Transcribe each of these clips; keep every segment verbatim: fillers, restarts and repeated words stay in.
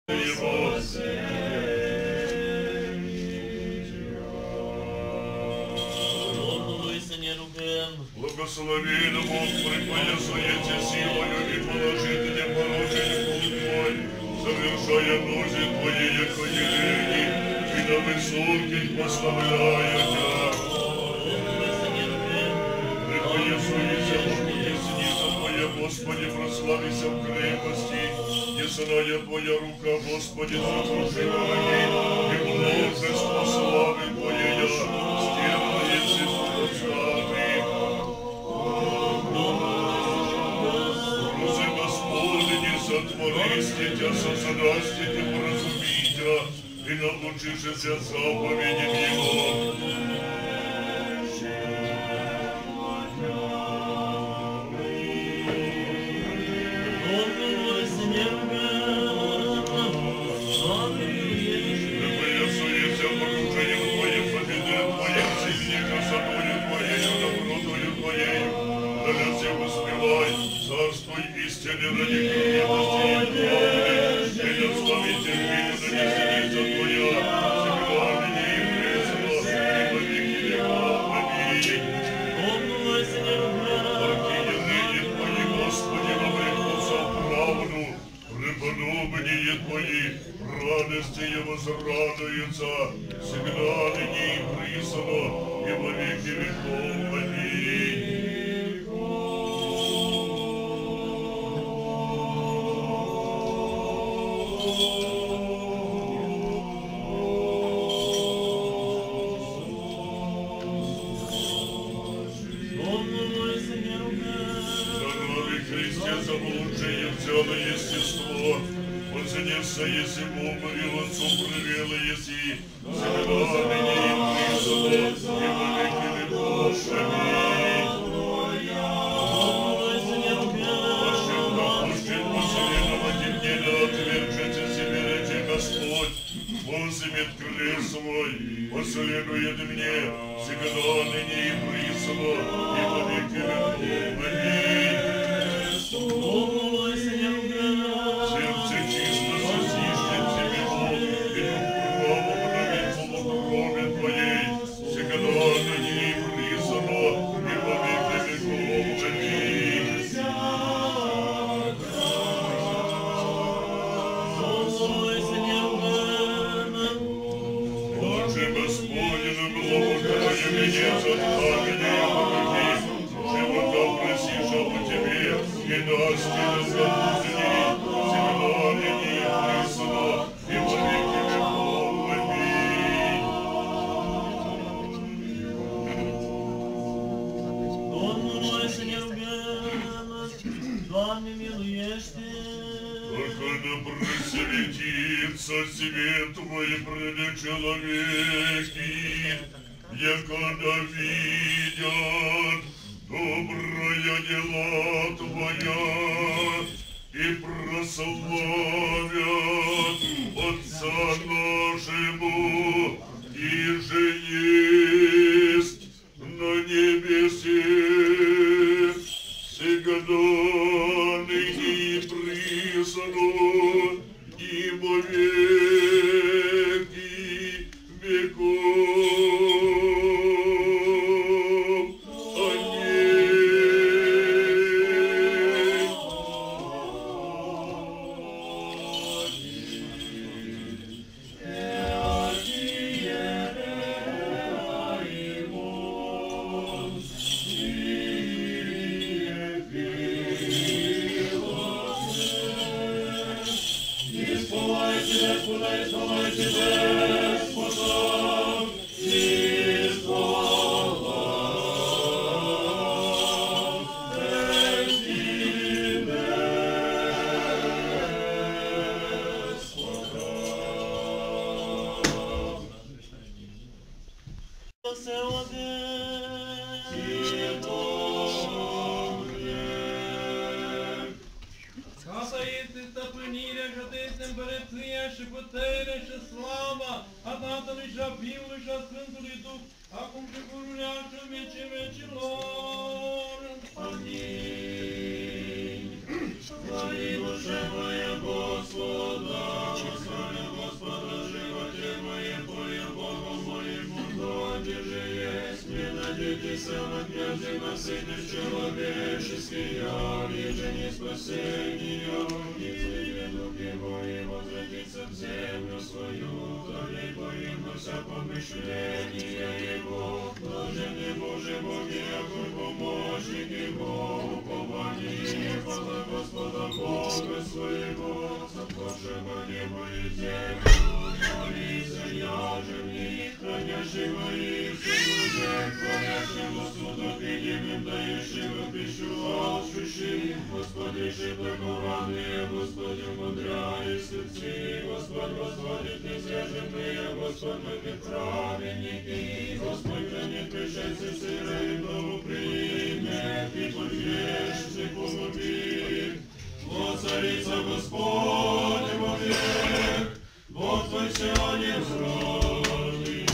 Domnului să ne rugăm. Благословен Бог, припоясуете силою и положит непорочен путь Твой, совершая нужды Твои, яко елени, и на высоких поставляя Тя. Припоясуете Богу, десница Твоя, Господи, прославися в крепости, десная Твоя рука, Господи, сокруши враги, и множество славы Твоей, стерлается подстави. Рузи Господи, сотвористите, создастите, поразумите, и научишься заповедям Его. Царствуй истине ради крепости и правды, и доставите мир, да не сидится Твоя, всегда ныне и пресно, и во веки веков. Аминь. Какие ныне Твои, Господи, навлекутся в правду, преподобные Твои, радости и возрадуются, всегда ныне и пресно, и во веки веков. Аминь. Естество, вознесся, если Богу и Отцу привело, если всегда ныне и присно, и во веки веков. Аминь. Пощет допущен поселенного темнения, отвержете себе речи Господь, возымет крылья свой, последует мне, всегда ныне и присно, и во веки веков. Аминь. Сердце чисто сосишет тебе Бог, и дух право вновит полукрови Твоей, всегда ныне и присно, и во веки веков. Аминь. Отче Господень, благоухая венец от камня и руки, живота просишь об Тебе, и даст Тебе заблудни, всегда ныне и присно, и во веки веков. Аминь. Domnului să ne rugăm. Doamne, miluiește. Только да просветится свет Твой пред человеки, якогда видят добрые дела Твоя и прославят Отца нашему, и же есть на небесе всегда ныне и присно, и во веки веков. Împărăția și puterea și slava a Tatălui și a Fiului și a Sfântului Duh, acum și pururea și în vecii vecilor. Amin. Слави душе моя Господа, князе насытный человеческий, я вижу не спасения, и злые духи мои возвратится в землю свою, далее боимся помышления его, блаженный Боже Боги, огонь помощник его, упование, хвала Господа Бога своего, сотворшего небо и землю, молися я же в них, хранящего их судеб, творящего судов видимым, дающего пищу алчущим, Господи, же благованные, Господи, мудряй сердцы, Господь возводит незряженные, Господь мой праведники, Господь хранит пришельцы сырые, дому примет, и подвешься полубит. О, царица Господь вовек, Бог твой все невзродный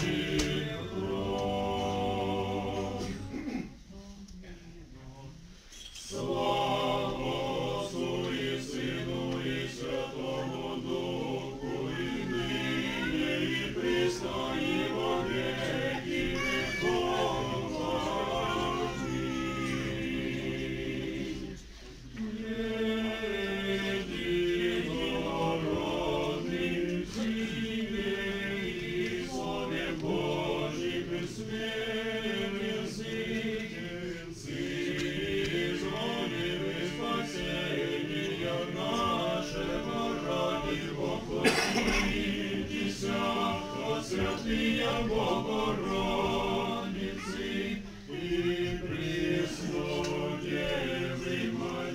кров. Слава Отцу и Сыну и Святому Духу, и ныне и присно и во веки веков. Святые Богородицы и Пресной Девы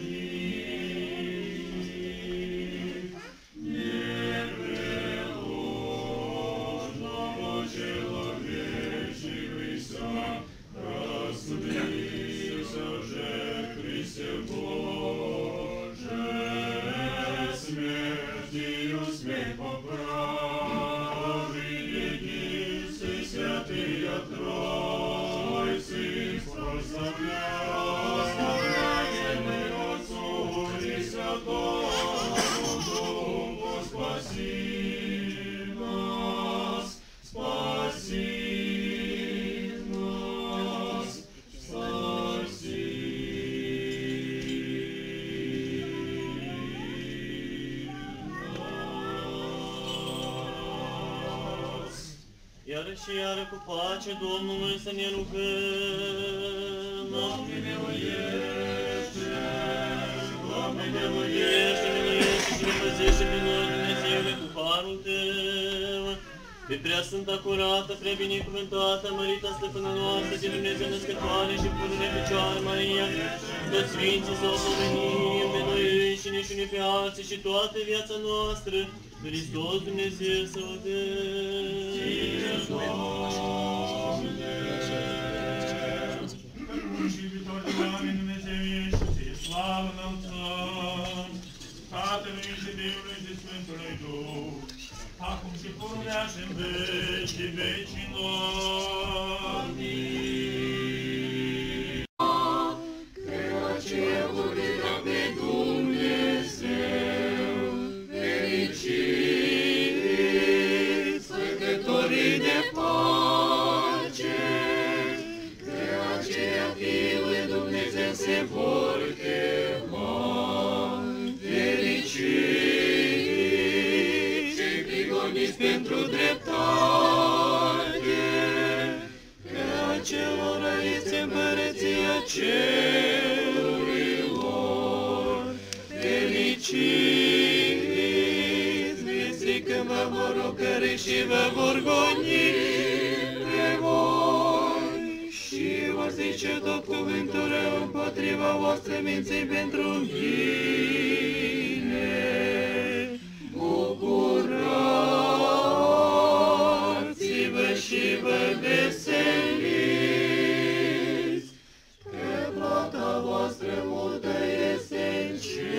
Марии, непреложного человечивайся, рассудися же, Христе Боже, смертью смерть поправи. Святые Тройцы, прославляемый Отцу и Святому Духу, спаси нас, спаси нас, спаси нас. Iară și iară cu pace Domnului să ne rugăm. Doamne, miluiește! Doamne, Miluiește, miluiește și ne păzește pe noi, Dumnezeule, cu harul Tău. Pe prea sfânta, curată, prea binecuvântată, mărita stăpână noastră, de Dumnezeu născătoare și pururea Fecioară Maria, toți Sfinții să o pomenim pe noi înșine și ne pe alții și toată viața noastră, Hristos Dumnezeu să o dă. Și iubitor de oameni Dumnezeu ești, ție slavă înălțăm, Tatălui și Fiului și Sfântului Duh, acum și pururea și în vecii vecilor. Amin. Crea cerurile pe Dumnezeu, fericiți, făcătorii de pace, crea aceea Fiului Dumnezeu se vor chema, fericiți, cei prigoniți pentru dreptate, crea acelora este împărăția cerurilor, fericiți, vieții când vă vor ocări și vă vor goni pe voi și vor zice tot cuvântul rău împotriva voastră minții pentru mine. Bucurați-vă și vă veseliți, că plata voastră multă este în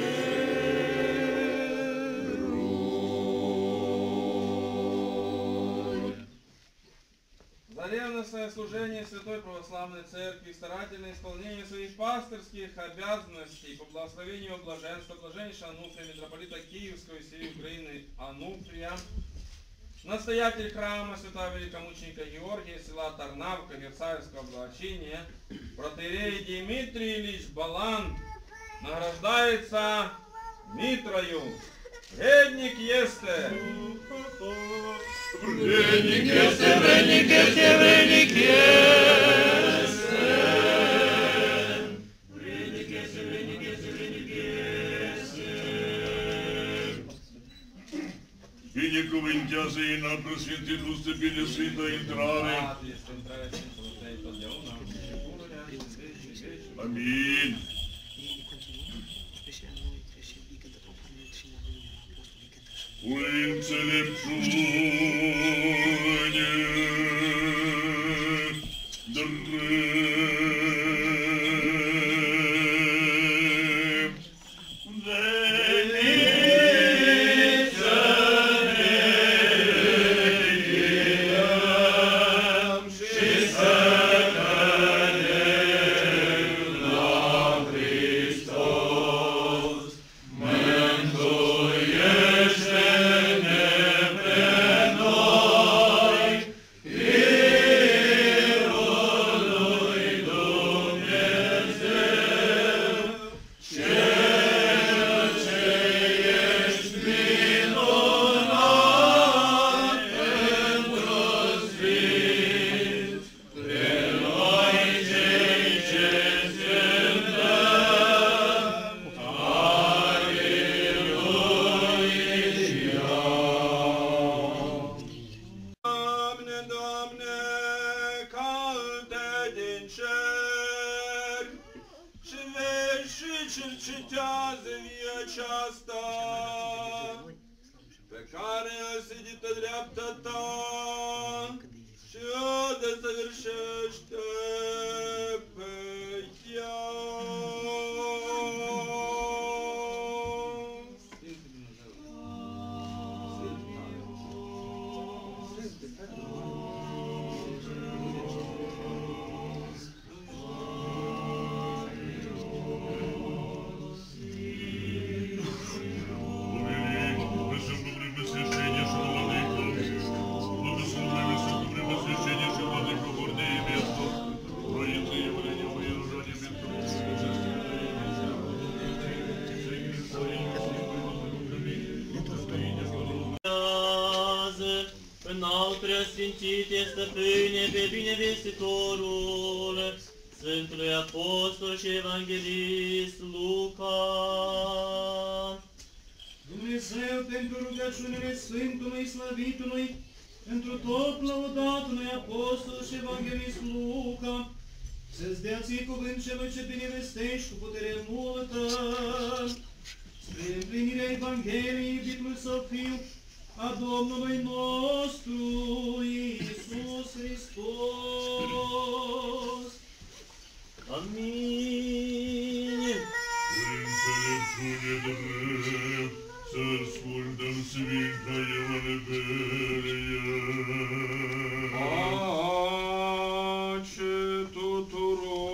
ceruri. За ревностное служение Святой Православной Церкви, старательное исполнение своих пастырских обязанностей по благословению блаженства, блаженнейшего Ануфрия, митрополита Киевского и всей Украины Ануфрия, настоятель храма Святого Великомученика Георгия, села Тарнавка, Версальского облачения, протоиерей Дмитрий Ильич Балан награждается Митрою. Вредник есте! Вредник есте, вредник есте, вредник есте! Вредник есте, вредник есте, вредник есте! И не ковынтяся и на просветлину степени святой травы. Аминь. Улим целепчуне, дрым, велича великим, шестакалем на Христос, ментуешь cercetează aceasta pe care a sedit pe dreapta ta și o desăvârșește pe ea. Înalt preasfințite stăpâne pe binevestitorul Sfântului Apostol și Evanghelist Luca. Dumnezeu, pentru rugăciunile Sfântului Slăvitului, pentru tot lăudatului Apostol și Evanghelist Luca, să-ți dea ție cuvânt celui ce binevestești cu putere multă, spre împlinirea Evangheliei iubitului Său Fiu, a Domnului nostru Iisus Hristos. Amin. Înțelepciune drept, să ascultăm Sfânta Evanghelie. Pace tuturor!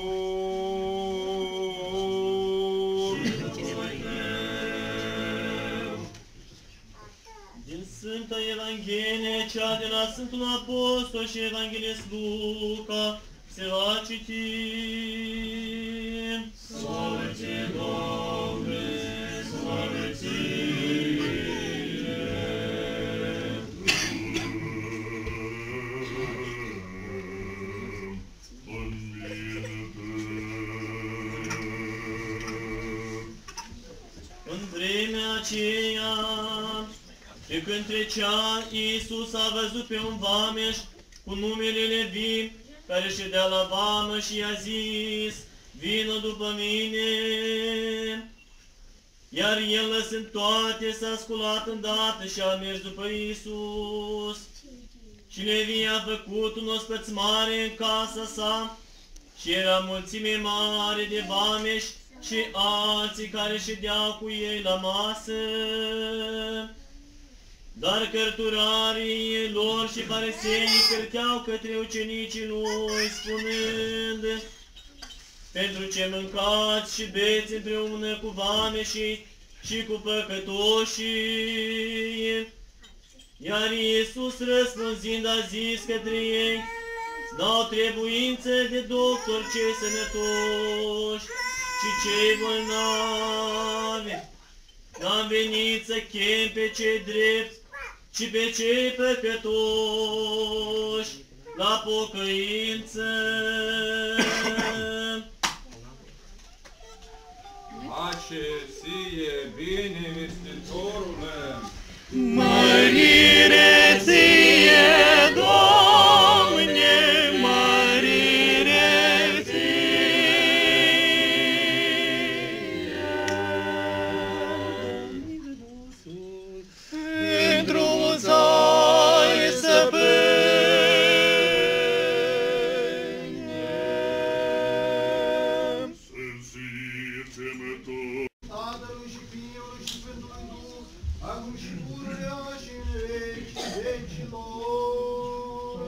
Din Sfânta Evanghelie, cea de la Sfântul Apostol și Evanghelist Luca, se va citi. Slavă ție, Doamne, slavă ție! În vremea aceea, și când trecea, Iisus a văzut pe un vameș cu numele Levi, care ședea la vamă și i-a zis: vină după mine. Iar el, lăsând toate, s-a sculat îndată și a mers după Iisus. Și Levi a făcut un ospăț mare în casa sa și era mulțime mare de vameși și alții care ședeau cu ei la masă. Dar cărturarii lor și fariseii cârteau către ucenicii lui, spunând: pentru ce mâncați și beți împreună cu vameșii și cu păcătoșii? Iar Iisus răspunzând a zis către ei, n-au trebuință de doctori cei sănătoși, ci cei bolnavi. N-am venit să chem pe cei drepți, ci pe cei păcătoși la pocăință. Pace ție, bine, vestitorule! Mărire ție, Doamne, mărire ție. Într-un zai să bânem. Să zicem tot. Tatălui și Fiului și Sfântului Duh, acum și pururea și în vecii vecilor.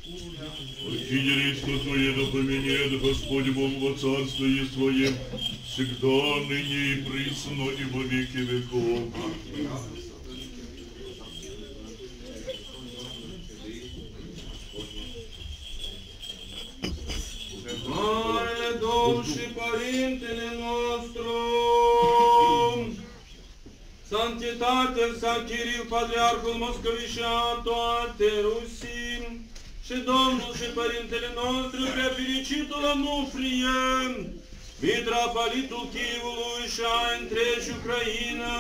Архиерей святое да поменяет Господь Бог во царстве Своем, всегда, ныне и присно, и во веки веков. Mare Domn și Părintele nostru, Santitatea sa Chiril, Patriarhul Moscovii și a toate Rusii, și Domnul și Părintele nostru, Preafericitul Anufrie, Mitropolitul Chievului și a întregi Ucraina,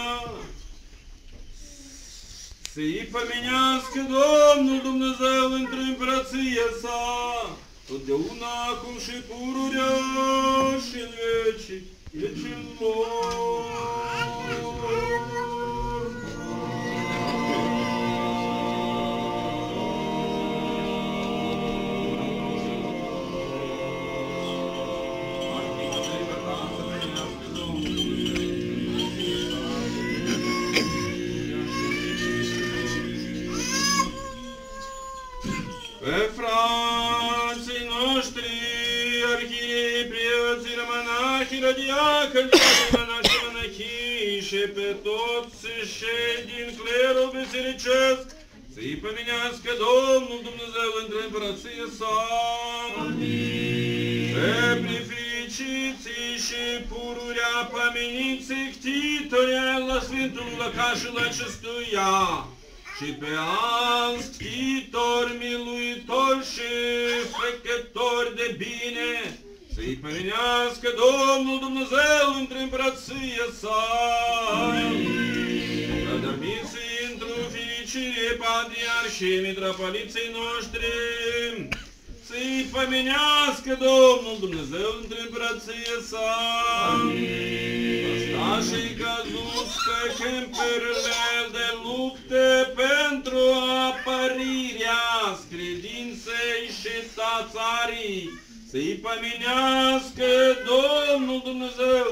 să-i pomenească Domnul Dumnezeu într-o împărăție sa, totdeauna, acum și pururea și în vecii vecilor. Pe frații noștri, arhierei, preoții, rămânași, radiacăni, rămânași, monahii și pe toți cei din clerul bisericesc, să-i pomenească Domnul Dumnezeu între împărăție sa. Amin. Pe prefericiții și pururea pomeniții ctitoria la Sfântul Lăcașul acestuia, și pe alți ctitori, miluitori și făcători de bine, să-i pomenească Domnul Dumnezeu între împărăție sa. Rădămiți într-o fericire patriarhii mitropoliții noștri, să-i pomenească Domnul Dumnezeu între împărăție sa. Ăștașii căzuți pe câmpurile de lupte pentru apărirea credinței și stațarii, să-i pomenească Domnul Dumnezeu.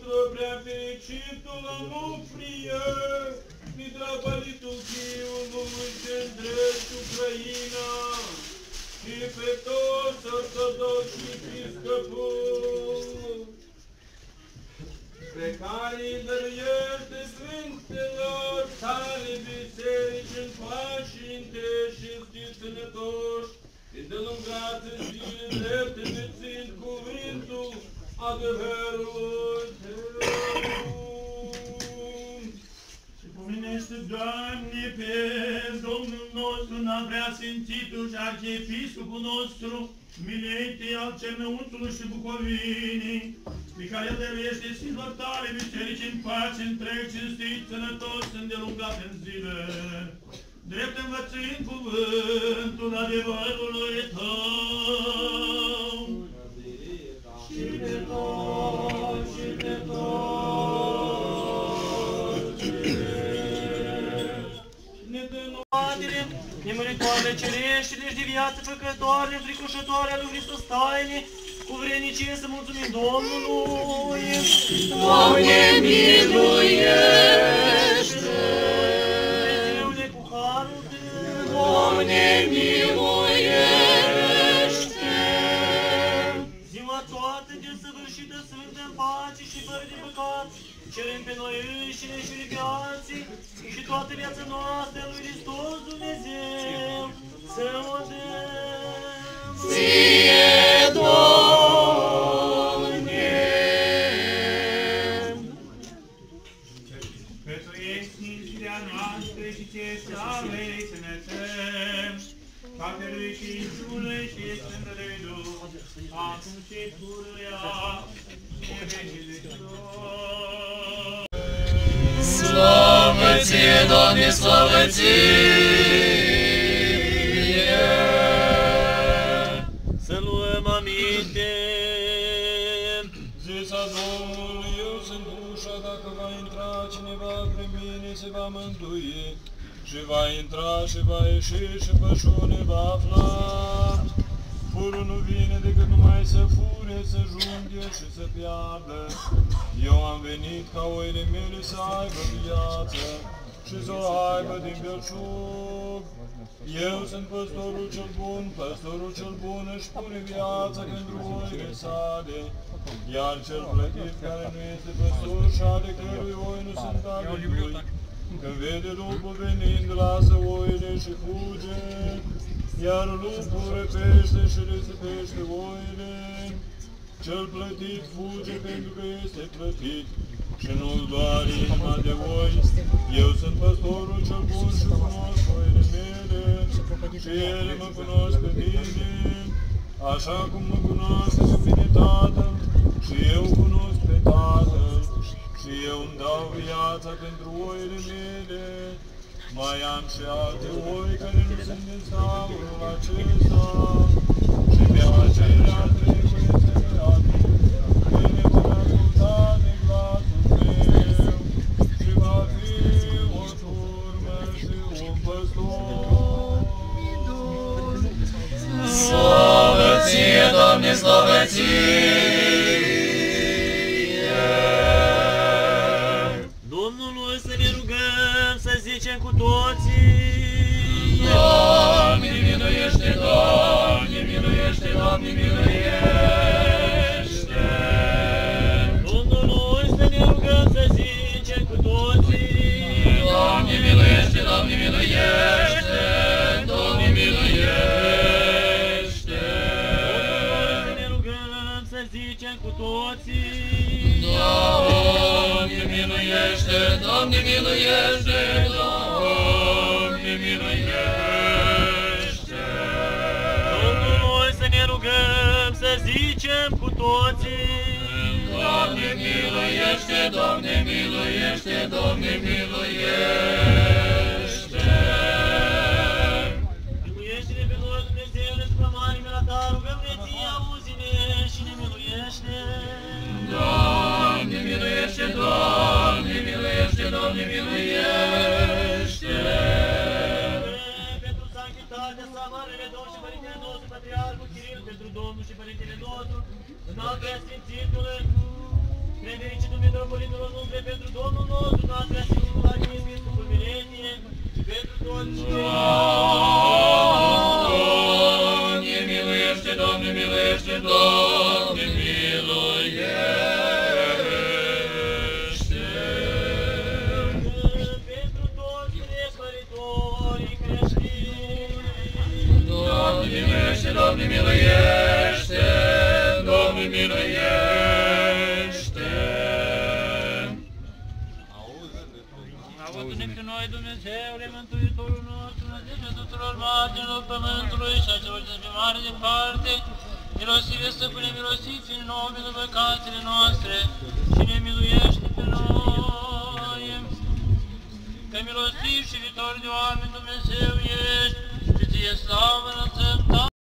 prea fericitul Onufrie, mitropolitul Chievului și întregi Ucraina, și pe toți ortodoxi episcopul, pe care îi dăruiește Sfintelor tale biserici în pași întregi și știți sănătoși, și de lungați zile drepte nețind cuvântul adevărului Tău. Și pomenește, Doamne, pe Domnul nostru, n-a vrea Sfințitul și Arhiepiscopul nostru, milite al Cernăuțului și Bucovinii, pe care el dăruiește Sfintelor tale biserici în pace, întreg, cinstit, sănătos, îndelungat în zile, drept învățând cuvântul adevărului Tău. Și pe toți, și pe toți, ne dă noadele, nemuritoare cerești, deci de viață făcătoare, fricoșătoare a lui Hristos taine, cu vrenicie să mulțumim Domnului. Doamne, miluiește! Dumnezeule, cu harul Tău, Doamne, miluiește! ziua toată desăvârșită, sfântă în pace și fără de păcat, cerem pe noi înșine și iubiații și toată viața noastră lui Hristos Dumnezeu să o dăm. Ție, Doamne! pentru ei sfințirea noastră și ție slavă ei să ne țem, Tatălui și Fiului și Sfântului Duh, acum și pururea și în vecii vecilor. Slavă ție, Doamne, slavă ție! Să luăm aminte. Zisa Domnului, eu sunt ușa, dacă va intra cineva prin mine se va mântui, și va intra și va ieși și pășune va afla. Furul nu vine decât numai să fure, să junghe și să piardă. Eu am venit ca oile mele să aibă viață și să o aibă din belșug. Eu sunt păstorul cel bun, păstorul cel bun își pune viața pentru oile sale, iar cel plătit care nu este păstor și ale cărui oi nu sunt ale lui, când vede lupul venind, lasă oile și fuge, iar lupul răpește și risipește oile. Cel plătit fuge pentru că este plătit și nu-l doare inima de oi. Eu sunt păstorul cel bun și cunosc oile mele și ele mă cunosc pe mine, așa cum mă cunoaște pe mine Tatăl și eu cunosc pe Tatăl și eu îmi dau viața pentru oile mele. Mai am și alte oi care nu sunt din stamul acesta și pe acelea trebuie să le aduc. Ele vor asculta de glasul meu și va fi o turmă și un păstor. Slavă ție, Doamne, slavă ție! Domnului să ne rugăm, să zicem cu toții. Doamne, miluiește, Doamne, miluiește, Doamne, miluiește! Domnului să ne rugăm, să zicem cu toții. Doamne, miluiește, Doamne, miluiește, Doamne, miluiește! Domnului să ne rugăm, să zicem cu toții. Doamne, miluiește, Doamne, miluiește, Doamne, miluiește! Domnului să ne rugăm, să zicem cu toții. Doamne, miluiește, Doamne, miluiește, Doamne, miluiește! Miluiește-ne pe noi, Dumnezeule, după mari mila ta, rugăm-ne ție, auzi-ne și ne miluiește. Doamne, miluiește, Doamne, miluiește, Doamne, miluiește! Pentru sanctitatea sa, Marele Domn și Părintele nostru, Patriarhul Chiril, pentru Domnul și Părintele nostru, în al preasfințitului, Prefericitul Metropolitul umple pentru Domnul nostru, noastră Sfântul Arhiepiscopul Miletie, și pentru toți cei. Doamne, miluiește, Doamne, miluiește, Doamne, miluiește! Pentru toți necăritorii creștini. Doamne, miluiește, Doamne, miluiește! Doamne, miluiește! Auză-ne pe noi, Dumnezeule, Mântuitorul nostru, Dumnezeu tuturor marginilor pământului și a celor de pe mare departe, milosive stăpâne, milosivi în nouă, milă păcatele noastre și ne miluiește pe noi. Că milostiv și viitor de oameni Dumnezeu ești,